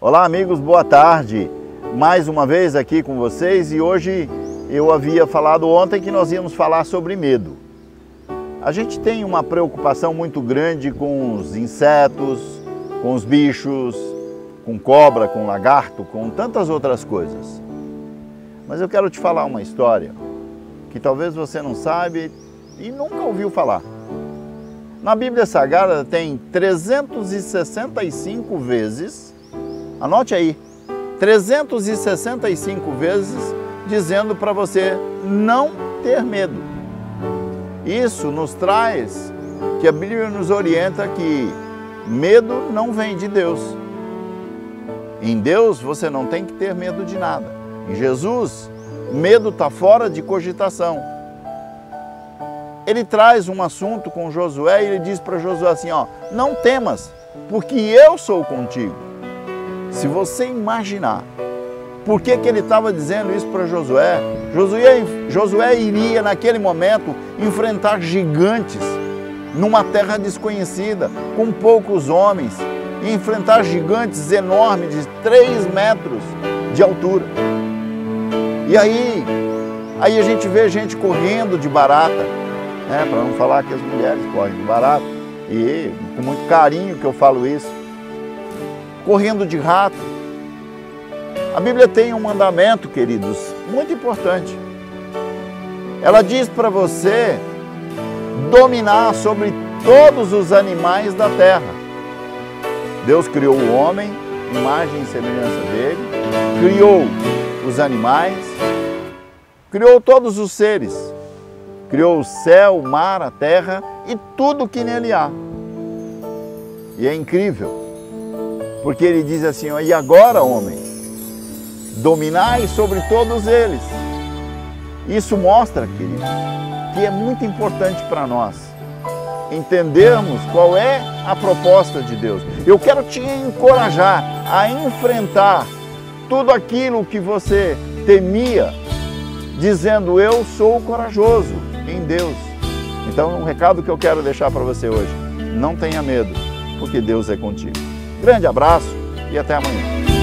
Olá amigos, boa tarde. Mais uma vez aqui com vocês e hoje eu havia falado ontem que nós íamos falar sobre medo. A gente tem uma preocupação muito grande com os insetos, com os bichos, com cobra, com lagarto, com tantas outras coisas. Mas eu quero te falar uma história que talvez você não sabe e nunca ouviu falar. Na Bíblia Sagrada tem 365 vezes, anote aí, 365 vezes dizendo para você não ter medo. Isso nos traz que a Bíblia nos orienta que medo não vem de Deus. Em Deus você não tem que ter medo de nada. Em Jesus, medo está fora de cogitação. Ele traz um assunto com Josué e ele diz para Josué assim, ó, não temas, porque eu sou contigo. Se você imaginar por que ele estava dizendo isso para Josué, Josué iria naquele momento enfrentar gigantes numa terra desconhecida, com poucos homens, e enfrentar gigantes enormes de 3 metros de altura. E aí a gente vê gente correndo de barata, né, para não falar que as mulheres correm de barata, e com muito carinho que eu falo isso, correndo de rato. A Bíblia tem um mandamento, queridos, muito importante. Ela diz para você dominar sobre todos os animais da terra. Deus criou o homem, imagem e semelhança dele, criou os animais, criou todos os seres, criou o céu, o mar, a terra e tudo que nele há. E é incrível, porque ele diz assim, ó, e agora, homem, dominai sobre todos eles. Isso mostra, querido, que é muito importante para nós entendermos qual é a proposta de Deus. Eu quero te encorajar a enfrentar tudo aquilo que você temia, dizendo, eu sou corajoso em Deus. Então, um recado que eu quero deixar para você hoje, não tenha medo, porque Deus é contigo. Grande abraço e até amanhã.